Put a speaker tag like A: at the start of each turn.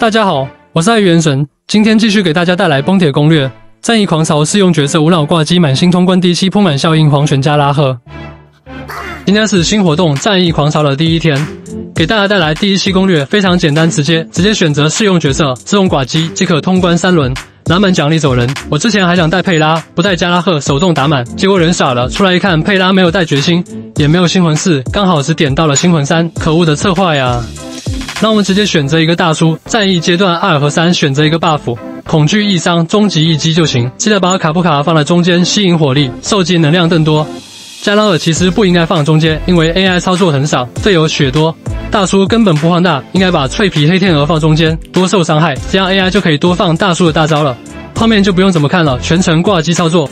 A: 大家好，我是爱元神，今天继续给大家带来崩铁攻略。战役狂潮适用角色无脑挂机满星通关第7铺满效应黄泉加拉赫。今天是新活动战役狂潮的第一天，给大家带来第一期攻略，非常简单直接选择适用角色，自动挂机即可通关3轮，拿满奖励走人。我之前还想带佩拉，不带加拉赫手动打满，结果人傻了，出来一看佩拉没有带决心，也没有星魂4，刚好只点到了星魂3，可恶的策划呀！那我们直接选择一个大叔，战役阶段2和3选择一个 buff， 恐惧易伤，终极一击就行。记得把卡布卡放在中间，吸引火力，受击能量更多。加拉尔其实不应该放中间，因为 AI 操作很少，队友血多，大叔根本不放大，应该把脆皮黑天鹅放中间，多受伤害，这样 AI 就可以多放大叔的大招了。后面就不用怎么看了，全程挂机操作。